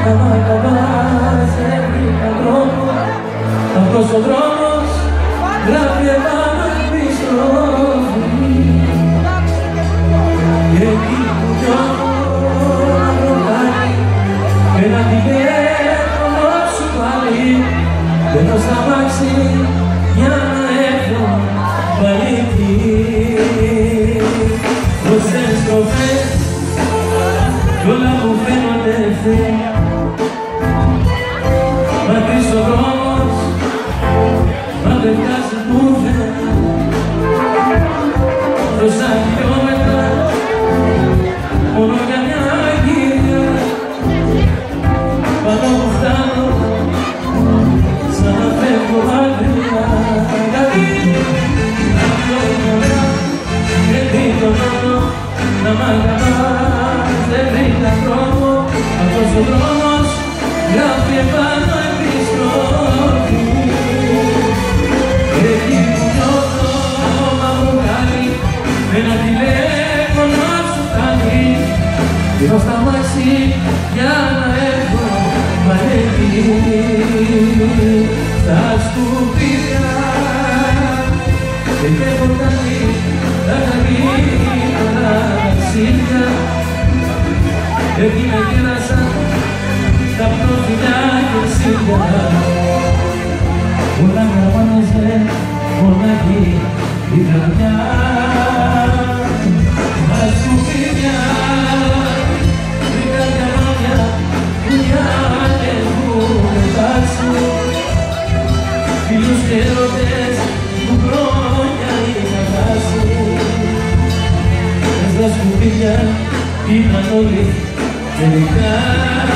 σε βρήκα δρόμο. Αυτός ο δρόμος γράφει επάνω επιστροφή. Και εκεί που νιώθω να βροχάει ένα τηλέφωνο σου πάλι. Μπαίνω στα μάξι για να έρθω πάλι εκεί. Δώσες στροφές κι όλα μου φαίνονται ευθύ. Μακρύς ο δρόμος, μα δεν φτάσει πουθενά. Τόσα χιλιόμετρα, μόνο για μια γύρια. Πάνω που φτάνω, σαν να φεύγω μακριά. Γιατί να πιω ωραία και δίπλωνω να μ' αγαπάς. Δεν βρήκα δρόμο, αυτός ο δρόμος γράφει επάνω επιστροφή. Εκεί που νιώθω μαύρο χάλι, ένα τηλέφωνο σου κάνει. Γυρω στα μάξι για να έρθω πανεύει. Στα σκουπίδια δεν έχω κάνει τα καλύτερα ταξίδια. Εκεί με κέρασαν τα πρωτοφυλιά και σίδια. Όλα γραμμάνεσαι μονάχη η καρδιά. Στα σκουπίδια βρήκα διαμάτια που μοιάνε έχουν υπάρξει. Φίλους και έρωτες που χρόνια είχα χάσει. Μες στα σκουπίδια ήταν όλοι τελικά.